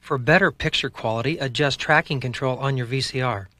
For better picture quality, adjust tracking control on your VCR.